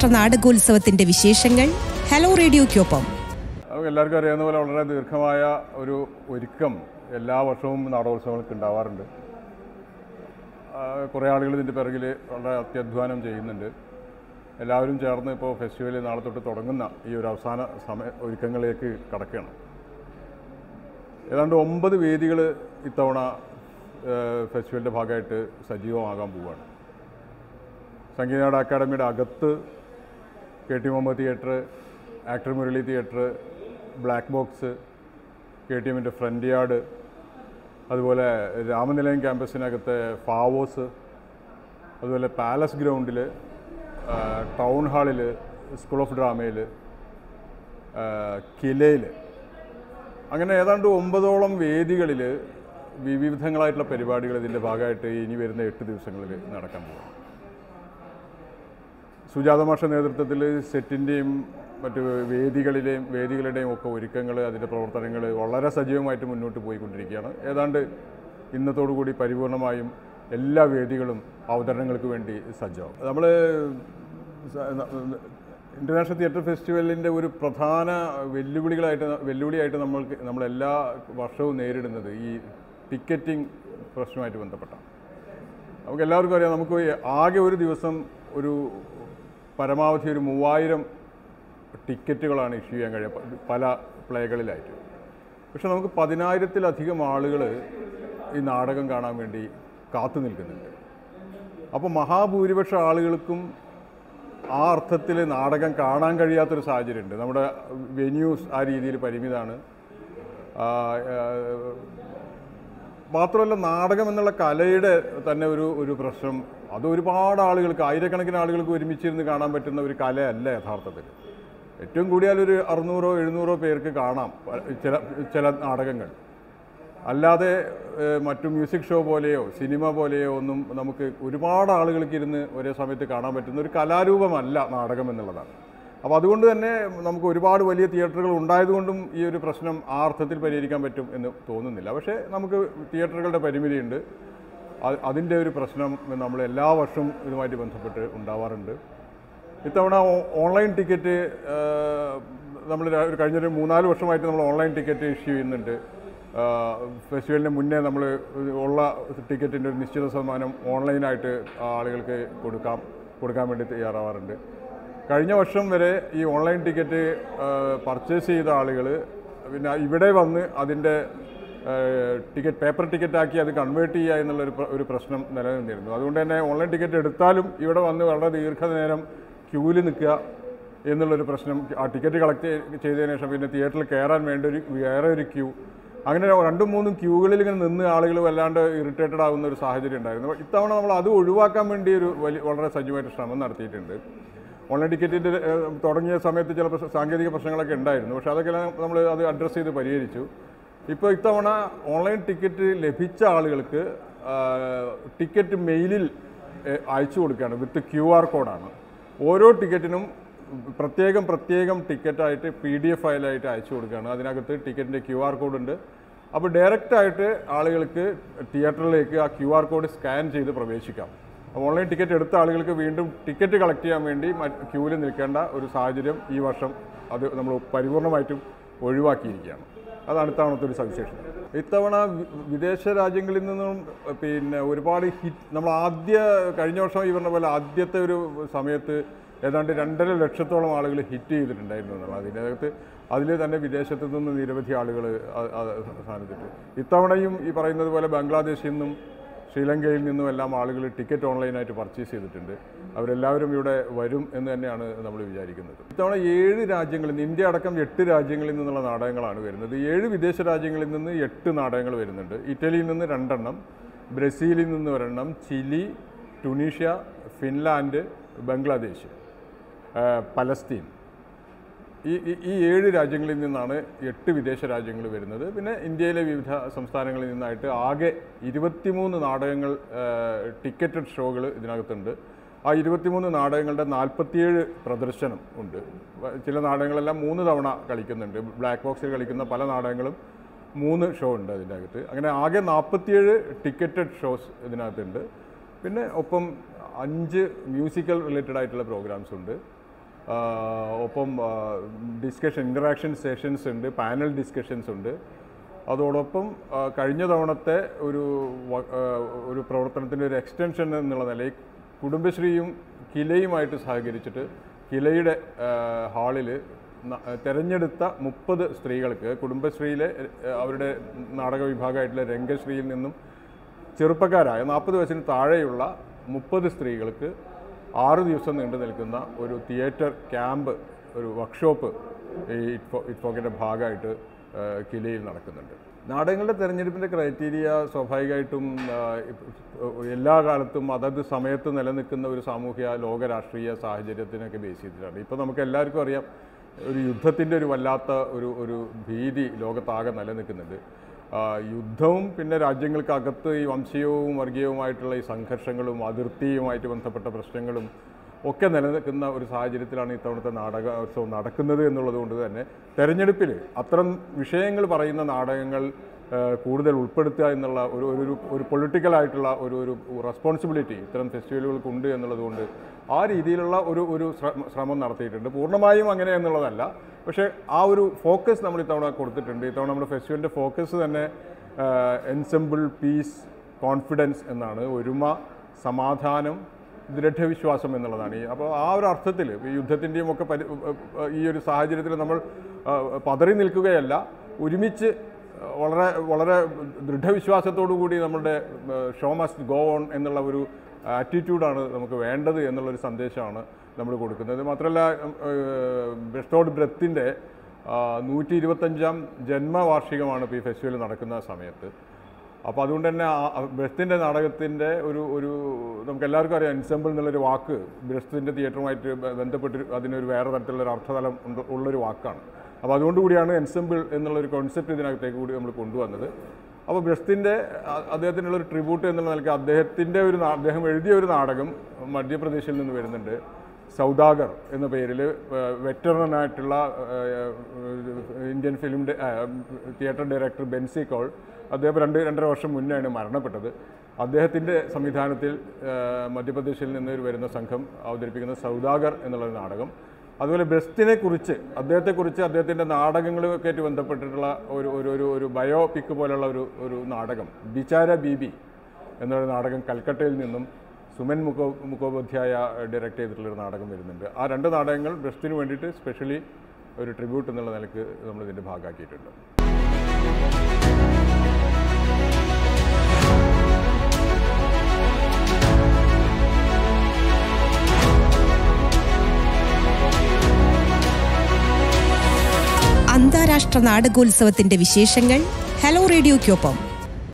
അന്താരാഷ്ട്ര നാടകോത്സവത്തിന്റെ വിശേഷങ്ങൾ ഹലോ റേഡിയോയ്ക്കൊപ്പം. എല്ലാവർക്കും അറിയാവുന്ന പോലെ വളരെ ദീർഘമായ ഒരു ഒരുക്കം എല്ലാ വർഷവും നാടകോത്സവങ്ങൾക്ക് ഉണ്ടാവാറുണ്ട്. കുറേ ആളുകൾ ഇതിൻ്റെ പിറകിൽ വളരെ അത്യധ്വാനം ചെയ്യുന്നുണ്ട്. എല്ലാവരും ചേർന്ന് ഇപ്പോൾ ഫെസ്റ്റിവൽ നാളെ തൊട്ട് തുടങ്ങുന്ന ഈ ഒരു അവസാന ഒരുക്കങ്ങളിലേക്ക് കടക്കുകയാണ്. ഏതാണ്ട് 9 വേദികൾ ഇത്തവണ ഫെസ്റ്റിവലിൻ്റെ ഭാഗമായിട്ട് സജീവമാകാൻ പോവുകയാണ്. സംഗീത അക്കാദമിയുടെ അകത്ത് KT Muhammad theatre, actor Murali theatre, black box, KTMൻ്റെ ഫ്രണ്ട് യാർഡ്, അതുപോലെ രാമനിലയം ക്യാമ്പസിനകത്തെ ഫാവോസ്, അതുപോലെ പാലസ് ഗ്രൗണ്ടിൽ, ടൗൺ ഹാളിൽ, സ്കൂൾ ഓഫ് ഡ്രാമയിൽ, കിലയിൽ, അങ്ങനെ ഏതാണ്ട് 9ഓളം വേദികളിൽ വിവിധങ്ങളായിട്ടുള്ള പരിപാടികൾ ഇതിൻ്റെ ഭാഗമായിട്ട് ഇനി വരുന്ന 8 ദിവസങ്ങളിൽ നടക്കാൻ പോകും. സുജാത മാഷ നേതൃത്വത്തിൽ സെറ്റിൻ്റെയും മറ്റ് വേദികളുടെയും ഒക്കെ ഒരുക്കങ്ങൾ, അതിൻ്റെ പ്രവർത്തനങ്ങൾ വളരെ സജീവമായിട്ട് മുന്നോട്ട് പോയിക്കൊണ്ടിരിക്കുകയാണ്. ഏതാണ്ട് ഇന്നത്തോടുകൂടി പരിപൂർണമായും എല്ലാ വേദികളും അവതരണങ്ങൾക്ക് വേണ്ടി സജ്ജമാവും. നമ്മൾ ഇൻ്റർനാഷണൽ തിയേറ്റർ ഫെസ്റ്റിവലിൻ്റെ ഒരു പ്രധാന വെല്ലുവിളിയായിട്ട് നമ്മളെല്ലാ വർഷവും നേരിടുന്നത് ഈ ടിക്കറ്റിംഗ് പ്രശ്നമായിട്ട് ബന്ധപ്പെട്ടാണ്. നമുക്ക് എല്ലാവർക്കും അറിയാം, നമുക്ക് ആകെ ഒരു ദിവസം ഒരു പരമാവധി ഒരു 3000 ടിക്കറ്റുകളാണ് ഇഷ്യൂ ചെയ്യാൻ കഴിയുക പല പ്ലേകളിലായിട്ട്. പക്ഷെ നമുക്ക് 10,000-ലധികം ആളുകൾ ഈ നാടകം കാണാൻ വേണ്ടി കാത്തു നിൽക്കുന്നുണ്ട്. അപ്പോൾ മഹാഭൂരിപക്ഷ ആളുകൾക്കും ആ അർത്ഥത്തിൽ നാടകം കാണാൻ കഴിയാത്തൊരു സാഹചര്യമുണ്ട്. നമ്മുടെ വെന്യൂസ് ആ രീതിയിൽ പരിമിതമാണ്. മാത്രമല്ല, നാടകം എന്നുള്ള കലയുടെ തന്നെ ഒരു പ്രശ്നം, അത് ഒരുപാട് ആളുകൾക്ക്, ആയിരക്കണക്കിന് ആളുകൾക്ക് ഒരുമിച്ചിരുന്ന് കാണാൻ പറ്റുന്ന ഒരു കലയല്ല യഥാർത്ഥത്തിൽ. ഏറ്റവും കൂടിയാൽ ഒരു 600-700 പേർക്ക് കാണാം ചില നാടകങ്ങൾ. അല്ലാതെ മറ്റു മ്യൂസിക് ഷോ പോലെയോ സിനിമ പോലെയോ ഒന്നും നമുക്ക് ഒരുപാട് ആളുകൾക്ക് ഇരുന്ന് ഒരേ സമയത്ത് കാണാൻ പറ്റുന്ന ഒരു കലാരൂപമല്ല നാടകം എന്നുള്ളതാണ്. അപ്പോൾ അതുകൊണ്ട് തന്നെ നമുക്ക് ഒരുപാട് വലിയ തിയേറ്ററുകൾ ഉണ്ടായതുകൊണ്ടും ഈ ഒരു പ്രശ്നം ആ അർത്ഥത്തിൽ പരിഹരിക്കാൻ പറ്റും എന്ന് തോന്നുന്നില്ല. പക്ഷേ നമുക്ക് തിയേറ്ററുകളുടെ പരിമിതിയുണ്ട്. അതിൻ്റെ ഒരു പ്രശ്നം നമ്മൾ എല്ലാ വർഷവും ഇതുമായിട്ട് ബന്ധപ്പെട്ട് ഉണ്ടാവാറുണ്ട്. ഇത്തവണ ഓൺലൈൻ ടിക്കറ്റ് നമ്മൾ കഴിഞ്ഞൊരു 3-4 വർഷമായിട്ട് നമ്മൾ ഓൺലൈൻ ടിക്കറ്റ് ഇഷ്യൂ ചെയ്യുന്നുണ്ട്. ഫെസ്റ്റിവലിന് മുന്നേ നമ്മൾ ഉള്ള ടിക്കറ്റിൻ്റെ ഒരു നിശ്ചിത ശതമാനം ഓൺലൈനായിട്ട് ആളുകൾക്ക് കൊടുക്കാൻ വേണ്ടി തയ്യാറാവാറുണ്ട്. കഴിഞ്ഞ വർഷം വരെ ഈ ഓൺലൈൻ ടിക്കറ്റ് പർച്ചേസ് ചെയ്ത ആളുകൾ പിന്നെ ഇവിടെ വന്ന് അതിൻ്റെ പേപ്പർ ടിക്കറ്റാക്കി അത് കൺവേർട്ട് ചെയ്യുക എന്നുള്ളൊരു പ്രശ്നം നിലനിന്നിരുന്നു. അതുകൊണ്ട് തന്നെ ഓൺലൈൻ ടിക്കറ്റ് എടുത്താലും ഇവിടെ വന്ന് വളരെ ദീർഘനേരം ക്യൂവിൽ നിൽക്കുക എന്നുള്ളൊരു പ്രശ്നം, ആ ടിക്കറ്റ് കളക്ട് ചെയ്തതിന് ശേഷം പിന്നെ തിയേറ്ററിൽ കയറാൻ വേണ്ട വേറെ ഒരു ക്യൂ, അങ്ങനെ 2-3 ക്യൂകളിൽ ഇങ്ങനെ നിന്ന് ആളുകൾ വല്ലാണ്ട് ഇറിറ്റേറ്റഡ് ആകുന്ന ഒരു സാഹചര്യം ഉണ്ടായിരുന്നു. ഇത്തവണ നമ്മൾ അത് ഒഴിവാക്കാൻ വേണ്ടി വളരെ സജീവമായിട്ട് ശ്രമം നടത്തിയിട്ടുണ്ട്. ഓൺലൈൻ ടിക്കറ്റിൻ്റെ തുടങ്ങിയ സമയത്ത് ചില സാങ്കേതിക പ്രശ്നങ്ങളൊക്കെ ഉണ്ടായിരുന്നു. പക്ഷേ അതൊക്കെ നമ്മൾ അത് അഡ്രസ്സ് ചെയ്ത് പരിഹരിച്ചു. ഇപ്പോൾ ഇത്തവണ ഓൺലൈൻ ടിക്കറ്റ് ലഭിച്ച ആളുകൾക്ക് ടിക്കറ്റ് മെയിലിൽ അയച്ചു കൊടുക്കുകയാണ്. വിത്ത് QR കോഡാണ്. ഓരോ ടിക്കറ്റിനും പ്രത്യേകം ടിക്കറ്റായിട്ട് PDF ഫയലായിട്ട് അയച്ചു കൊടുക്കുകയാണ്. അതിനകത്ത് ടിക്കറ്റിൻ്റെ QR കോഡുണ്ട്. അപ്പോൾ ഡയറക്റ്റായിട്ട് ആളുകൾക്ക് തിയേറ്ററിലേക്ക് ആ QR കോഡ് സ്കാൻ ചെയ്ത് പ്രവേശിക്കാം. ഓൺലൈൻ ടിക്കറ്റ് എടുത്ത ആളുകൾക്ക് വീണ്ടും ടിക്കറ്റ് കളക്ട് ചെയ്യാൻ വേണ്ടി ക്യൂവിൽ നിൽക്കേണ്ട ഒരു സാഹചര്യം ഈ വർഷം അത് നമ്മൾ പരിപൂർണമായിട്ടും ഒഴിവാക്കിയിരിക്കുകയാണ്. അതാണ് ഇത്തവണത്തെ ഒരു സവിശേഷത. ഇത്തവണ വിദേശ രാജ്യങ്ങളിൽ നിന്നും പിന്നെ ഒരുപാട് നമ്മൾ കഴിഞ്ഞ വർഷം ഈ പറഞ്ഞ പോലെ ആദ്യത്തെ ഒരു സമയത്ത് ഏതാണ്ട് 2.5 ലക്ഷത്തോളം ആളുകൾ ഹിറ്റ് ചെയ്തിട്ടുണ്ടായിരുന്നു എന്നുള്ളത്. അതിൽ തന്നെ വിദേശത്തു നിന്ന് നിരവധി ആളുകൾ സ്ഥാനത്തിട്ട്. ഇത്തവണയും ഈ പറയുന്നത് പോലെ ബംഗ്ലാദേശിൽ നിന്നും ശ്രീലങ്കയിൽ നിന്നും എല്ലാം ആളുകൾ ടിക്കറ്റ് ഓൺലൈനായിട്ട് പർച്ചേസ് ചെയ്തിട്ടുണ്ട്. അവരെല്ലാവരും ഇവിടെ വരും എന്ന് തന്നെയാണ് നമ്മൾ വിചാരിക്കുന്നത്. ഇത്തവണ 7 രാജ്യങ്ങളിൽ നിന്ന്, ഇന്ത്യ അടക്കം 8 രാജ്യങ്ങളിൽ നിന്നുള്ള നാടകങ്ങളാണ് വരുന്നത്. 7 വിദേശ രാജ്യങ്ങളിൽ നിന്ന് 8 നാടകങ്ങൾ വരുന്നുണ്ട്. ഇറ്റലിയിൽ നിന്ന് 2 എണ്ണം, ബ്രസീലിൽ നിന്ന് 1 എണ്ണം, Chile, Tunisia, Finland, Bangladesh, Palestine, ഈ 7 രാജ്യങ്ങളിൽ നിന്നാണ് 8 വിദേശ രാജ്യങ്ങൾ വരുന്നത്. പിന്നെ ഇന്ത്യയിലെ വിവിധ സംസ്ഥാനങ്ങളിൽ നിന്നായിട്ട് ആകെ 23 നാടകങ്ങൾ, ടിക്കറ്റഡ് ഷോകൾ ഇതിനകത്തുണ്ട്. ആ 23 നാടകങ്ങളുടെ 47 പ്രദർശനം ഉണ്ട്. ചില നാടകങ്ങളെല്ലാം 3 തവണ കളിക്കുന്നുണ്ട്. ബ്ലാക്ക് ബോക്സിൽ കളിക്കുന്ന പല നാടകങ്ങളും 3 ഷോ ഉണ്ട് അതിൻ്റെ അകത്ത്. അങ്ങനെ ആകെ 47 ടിക്കറ്റഡ് ഷോസ് ഇതിനകത്തുണ്ട്. പിന്നെ ഒപ്പം 5 മ്യൂസിക്കൽ റിലേറ്റഡ് ആയിട്ടുള്ള പ്രോഗ്രാംസ് ഉണ്ട്. ഒപ്പം ഡിസ്കഷൻ ഇൻറ്ററാക്ഷൻ സെഷൻസ് ഉണ്ട്, പാനൽ ഡിസ്കഷൻസ് ഉണ്ട്. അതോടൊപ്പം കഴിഞ്ഞ തവണത്തെ ഒരു പ്രവർത്തനത്തിൻ്റെ ഒരു എക്സ്റ്റൻഷൻ എന്നുള്ള നിലയിൽ കുടുംബശ്രീയും കിലയുമായിട്ട് സഹകരിച്ചിട്ട് കിലയുടെ ഹാളിൽ തിരഞ്ഞെടുത്ത 30 സ്ത്രീകൾക്ക് കുടുംബശ്രീയിലെ അവരുടെ നാടക വിഭാഗമായിട്ടുള്ള രംഗശ്രീയിൽ നിന്നും ചെറുപ്പക്കാരായ 40 വയസ്സിന് താഴെയുള്ള 30 സ്ത്രീകൾക്ക് 6 ദിവസം നീണ്ടു നിൽക്കുന്ന ഒരു തിയേറ്റർ ക്യാമ്പ്, ഒരു വർക്ക്ഷോപ്പ് ഈ ഇറ്റ്ഫോക്കിൻ്റെ ഭാഗമായിട്ട് കിലയിൽ നടക്കുന്നുണ്ട്. നാടകങ്ങളുടെ തിരഞ്ഞെടുപ്പിൻ്റെ ക്രൈറ്റീരിയ സ്വാഭാവികമായിട്ടും എല്ലാ കാലത്തും അതത് സമയത്ത് നിലനിൽക്കുന്ന ഒരു സാമൂഹ്യ ലോക രാഷ്ട്രീയ സാഹചര്യത്തിനൊക്കെ ബേസ് ചെയ്തിട്ടാണ്. ഇപ്പോൾ നമുക്ക് എല്ലാവർക്കും അറിയാം, ഒരു യുദ്ധത്തിൻ്റെ ഒരു വല്ലാത്ത ഒരു ഭീതി ലോകത്താകെ നിലനിൽക്കുന്നുണ്ട്. യുദ്ധവും പിന്നെ രാജ്യങ്ങൾക്കകത്ത് ഈ വംശീയവും വർഗീയവുമായിട്ടുള്ള ഈ സംഘർഷങ്ങളും അതിർത്തിയുമായിട്ട് ബന്ധപ്പെട്ട പ്രശ്നങ്ങളും ഒക്കെ നിലനിൽക്കുന്ന ഒരു സാഹചര്യത്തിലാണ് ഇത്തവണത്തെ നാടകോത്സവം നടക്കുന്നത് എന്നുള്ളത് കൊണ്ട് തന്നെ തെരഞ്ഞെടുപ്പിൽ അത്തരം വിഷയങ്ങൾ പറയുന്ന നാടകങ്ങൾ കൂടുതൽ ഉൾപ്പെടുത്തുക എന്നുള്ള ഒരു പൊളിറ്റിക്കലായിട്ടുള്ള ഒരു റെസ്പോൺസിബിലിറ്റി ഇത്തരം ഫെസ്റ്റിവലുകൾക്കുണ്ട് എന്നുള്ളതുകൊണ്ട് ആ രീതിയിലുള്ള ഒരു ശ്രമം നടത്തിയിട്ടുണ്ട്. പൂർണ്ണമായും അങ്ങനെ എന്നുള്ളതല്ല, പക്ഷേ ആ ഒരു ഫോക്കസ് നമ്മൾ ഇത്തവണ കൊടുത്തിട്ടുണ്ട്. ഇത്തവണ നമ്മുടെ ഫെസ്റ്റിവലിൻ്റെ ഫോക്കസ് തന്നെ എൻസെമ്പിൾ, പീസ്, കോൺഫിഡൻസ് എന്നാണ്. ഒരുമ, സമാധാനം, ദൃഢവിശ്വാസം എന്നുള്ളതാണ്. അപ്പോൾ ആ ഒരു അർത്ഥത്തിൽ ഈ യുദ്ധത്തിൻ്റെയും ഒക്കെ ഈ ഒരു സാഹചര്യത്തിൽ നമ്മൾ പതറി നിൽക്കുകയല്ല, ഒരുമിച്ച് വളരെ വളരെ ദൃഢവിശ്വാസത്തോടു കൂടി നമ്മുടെ ഷോ മസ്റ്റ് ഗോ ഓൺ എന്നുള്ള ഒരു ആറ്റിറ്റ്യൂഡാണ് നമുക്ക് വേണ്ടത് എന്നുള്ളൊരു സന്ദേശമാണ് നമ്മൾ കൊടുക്കുന്നത്. മാത്രമല്ല, ബെർട്ടോൾട്ട് ബ്രെത്തിൻ്റെ 125ാം ജന്മവാർഷികമാണ് ഇപ്പോൾ ഈ ഫെസ്റ്റിവൽ നടക്കുന്ന സമയത്ത്. അപ്പോൾ അതുകൊണ്ട് തന്നെ ബ്രെത്തിൻ്റെ നാടകത്തിൻ്റെ ഒരു നമുക്കെല്ലാവർക്കും അറിയാം, എൻസെമ്പിൾ എന്നുള്ളൊരു വാക്ക് ബ്രെത്തിൻ്റെ തിയേറ്ററുമായിട്ട് ബന്ധപ്പെട്ട് അതിനൊരു വേറെ തരത്തിലുള്ളൊരു അർത്ഥതലം ഉള്ളൊരു വാക്കാണ്. അപ്പോൾ അതുകൊണ്ടുകൂടിയാണ് എൻസെമ്പിൾ എന്നുള്ളൊരു കോൺസെപ്റ്റ് ഇതിനകത്തേക്ക് കൂടി നമ്മൾ കൊണ്ടുവന്നത്. അപ്പോൾ ബ്രെത്തിൻ്റെ അദ്ദേഹത്തിനുള്ളൊരു ട്രിബ്യൂട്ട് എന്നുള്ള നിലയ്ക്ക് അദ്ദേഹം എഴുതിയ ഒരു നാടകം മധ്യപ്രദേശിൽ നിന്ന് വരുന്നുണ്ട്. സൗദാഗർ എന്ന പേരിൽ വെറ്ററനായിട്ടുള്ള Indian film theatre director Bansi Kaul, അദ്ദേഹം 2-2.5 വർഷം മുന്നെയാണ് മരണപ്പെട്ടത്. അദ്ദേഹത്തിൻ്റെ സംവിധാനത്തിൽ മധ്യപ്രദേശിൽ നിന്ന് വരുന്ന സംഘം അവതരിപ്പിക്കുന്ന സൗദാഗർ എന്നുള്ളൊരു നാടകം. അതുപോലെ ബ്രെസ്റ്റിനെക്കുറിച്ച് അദ്ദേഹത്തിൻ്റെ നാടകങ്ങളുമൊക്കെ ആയിട്ട് ബന്ധപ്പെട്ടിട്ടുള്ള ഒരു ബയോപിക് പോലുള്ള ഒരു നാടകം ബിചാര ബീബി എന്നൊരു നാടകം കൽക്കട്ടയിൽ നിന്നും സുമൻ മുഖോപാധ്യായ ഡയറക്റ്റ് ചെയ്തിട്ടുള്ളൊരു നാടകം വരുന്നുണ്ട്. ആ 2 നാടകങ്ങൾ ബ്രെസ്റ്റിന് വേണ്ടിയിട്ട് സ്പെഷ്യലി ഒരു ട്രിബ്യൂട്ട് എന്നുള്ള നിലയ്ക്ക് നമ്മളിതിൻ്റെ ഭാഗമാക്കിയിട്ടുണ്ട്. അന്താരാഷ്ട്ര നാടകോത്സവത്തിന്റെ വിശേഷങ്ങൾ ഹലോ റേഡിയോയ്ക്കൊപ്പം